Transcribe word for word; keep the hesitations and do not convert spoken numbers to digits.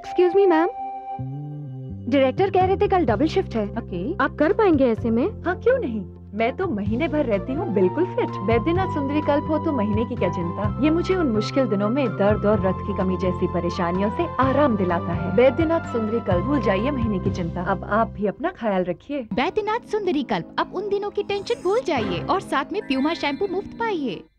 Excuse me ma'am, director कह रहे थे कल डबल शिफ्ट है। ओके। आप कर पाएंगे ऐसे में? हाँ क्यों नहीं, मैं तो महीने भर रहती हूँ बिल्कुल फिट। वैद्यनाथ सुंदरी कल्प हो तो महीने की क्या चिंता। ये मुझे उन मुश्किल दिनों में दर्द और रक्त की कमी जैसी परेशानियों से आराम दिलाता है। वैद्यनाथ सुंदरी कल्प, भूल जाइए महीने की चिंता। अब आप भी अपना ख्याल रखिए। वैद्यनाथ सुंदरी कल्प, अब उन दिनों की टेंशन भूल जाइए और साथ में प्यूमा शैम्पू मुफ्त पाइए।